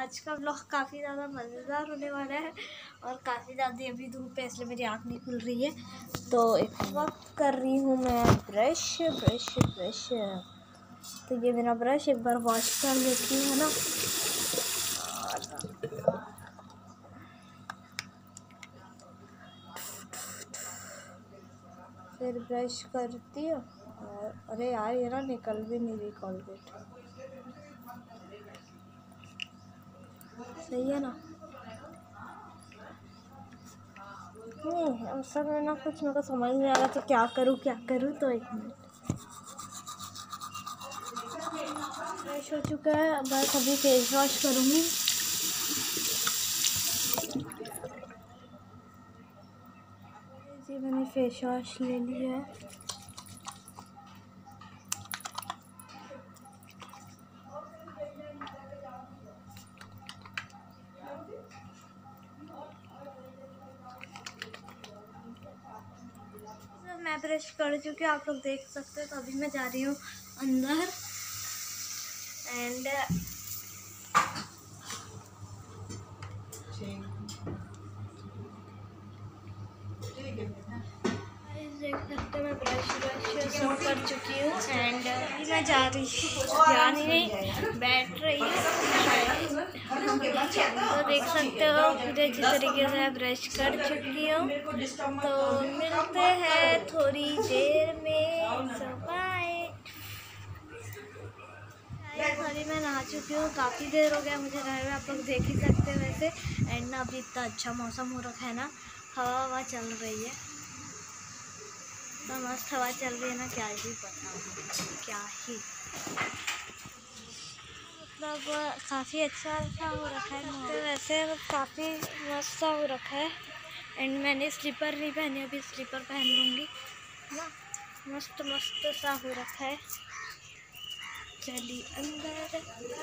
आज का व्लॉग काफ़ी ज़्यादा मज़ेदार होने वाला है और काफ़ी ज़्यादा अभी धूप है इसलिए मेरी आँख नहीं खुल रही है। तो एक वक्त कर रही हूँ मैं ब्रश। तो ये मेरा ब्रश एक बार वॉश कर लेती है ना। फिर ब्रश करती हूँ और अरे यार ये ना निकल भी नहीं रही कोलगेट। सही है ना? नहीं असल में ना कुछ मेरे को समझ नहीं आ रहा तो क्या करूँ। तो एक मिनट। फ्रेश हो चुका है, बस अभी फेस वॉश करूँगी। जी मैंने फेस वॉश ले लिया है। मैं ब्रश कर चुकी हूँ, आप लोग देख सकते हो। तो अभी मैं जा रही हूँ अंदर एंड देख सकते हो मैं ब्रश सब कर चुकी हूँ एंड अभी मैं बैठ रही हूँ। तो देख सकते हो पूरे अच्छी तरीके से ब्रश कर चुकी हूँ। तो मिलते हैं थोड़ी देर में। बाय। अभी मैं नहा चुकी हूँ, काफ़ी देर हो गया मुझे नहाए हुए, आप लोग देख ही सकते हैं वैसे। एंड ना अभी इतना अच्छा मौसम हो रखा है ना, हवा चल रही है, तो मस्त हवा चल रही है ना, क्या ही पता मतलब काफ़ी अच्छा हो रखा है। तो वैसे काफ़ी मस्त हो रखा है। एंड मैंने स्लीपर नहीं पहनी, अभी स्लीपर पहन लूँगी ना। मस्त सा हो रखा है। चलिए अंदर।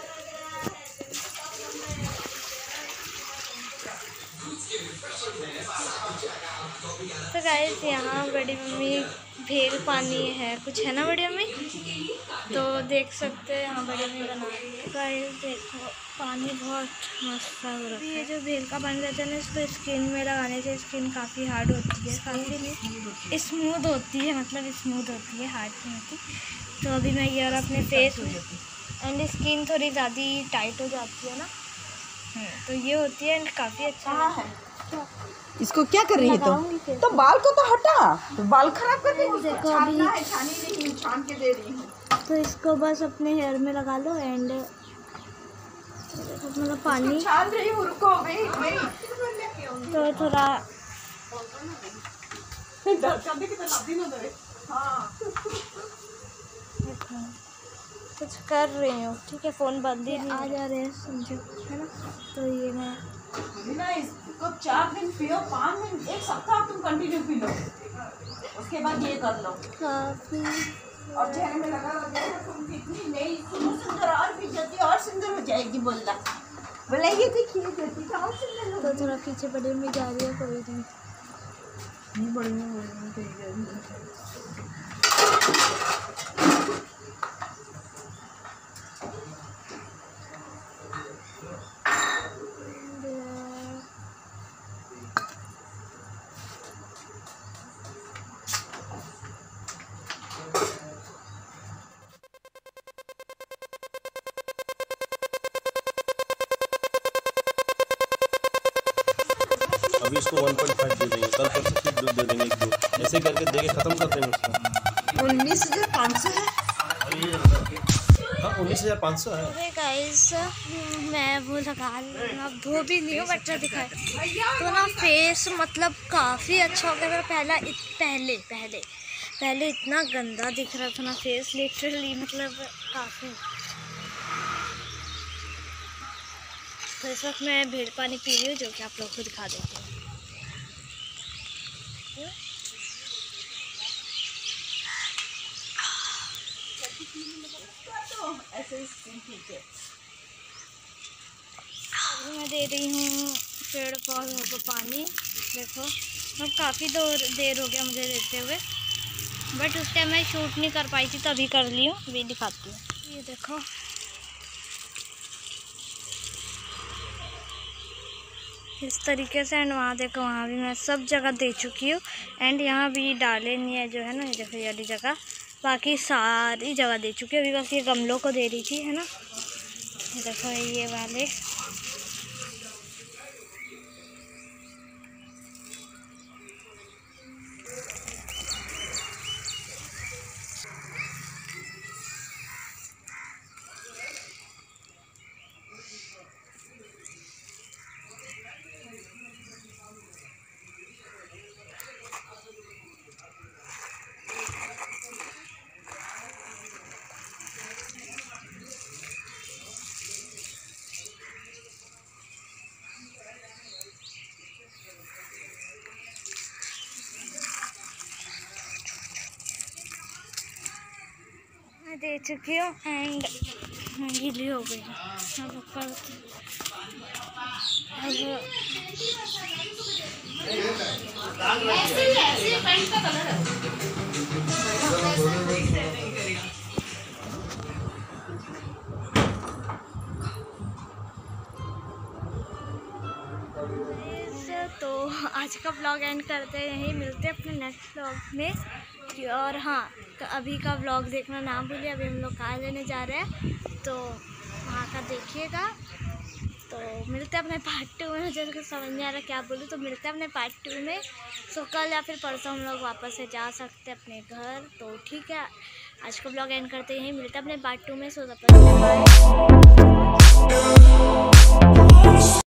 तो गाइस यहाँ बड़ी मम्मी भेल पानी है कुछ है ना बड़ी मम्मी, तो देख सकते हैं यहाँ बड़ी मम्मी बना रही है। गाइस देखो पानी बहुत मस्त हो रहा है। ये जो भेल का पानी रहता है ना, इसको स्किन में लगाने से स्किन काफ़ी हार्ड होती है, काफ़ी नहीं स्मूथ होती है, मतलब स्मूथ होती है, हार्ड नहीं होती। तो अभी मैं ये और अपने फेस में एंड स्किन थोड़ी ज़्यादा टाइट हो जाती है ना, तो ये होती है एंड काफ़ी अच्छा है। इसको क्या कर रही है तो बाल को तो हटा, तो बाल खराब कर रही है। देखो अभी छान के दे रही हूँ। तो इसको बस अपने हेयर में लगा लो एंड मतलब पानी छान रही हूँ, रुको तो थोड़ा कुछ कर रही हूँ, ठीक है। फ़ोन बंद ही नहीं आ जा रहे हैं, समझो है ना। तो ये मैं इसको 4 दिन पियो, 5 दिन, 1 सप्ताह तुम कंटिन्यू पी लो, उसके बाद ये कर लो। काफ़ी और चेहरे में लगा तुम कितनी नई सुंदर और भी ज्योति और सुंदर हो जाएगी। बोला ये देखिए ज्योति का और सुंदर हो। तो थोड़ा पीछे बड़े में जा रही है, कोई नहीं बड़े में अभी इसको 1.5 दे देंगे, कल परसों फिर दूध दे देंगे 1-2, ऐसे करके देके खत्म कर देंगे उसको। 19,500 है। हाँ 19,500 है। अरे गाइस मैं वो लगा अब धो भी नहीं हूँ, बच्चा दिखाए तो ना फेस मतलब काफ़ी अच्छा हो गया मेरा। पहले इतना गंदा दिख रहा था ना फेस, लिटरली मतलब काफ़ी। तो इस वक्त मैं भेड़ पानी पी रही हूँ, जो कि आप लोग को दिखा देती हूँ। अभी मैं दे रही हूँ पेड़ पौधों को पानी। देखो अब काफ़ी देर हो गया मुझे देते हुए, बट उस टाइम मैं शूट नहीं कर पाई थी, तो अभी कर ली हूँ, अभी दिखाती हूँ। ये देखो इस तरीके से। एंड वहाँ देखो, वहाँ भी मैं सब जगह दे चुकी हूँ। एंड यहाँ भी डाले नहीं है जो है ना, ये देखो ये वाली जगह, बाकी सारी जगह दे चुकी हूँ। अभी बस ये गमलों को दे रही थी, है ना। ये देखो ये वाले, दे चुकी हूँ। एंड गीली हो गई। अब तो आज का व्लॉग एंड करते हैं यहीं, मिलते हैं अपने नेक्स्ट व्लॉग में। और हाँ, अभी का व्लॉग देखना ना भूलिए। अभी हम लोग कार लेने जा रहे हैं, तो वहाँ का देखिएगा। तो मिलते हैं अपने पार्ट 2 में। मुझे समझ नहीं आ रहा क्या बोलूँ, तो मिलते हैं अपने पार्ट 2 में। सो कल या फिर परसों हम लोग वापस से जा सकते हैं अपने घर। तो ठीक है, आज का व्लॉग एंड करते हैं, मिलते हैं अपने पार्ट 2 में। सो तब तक बाय।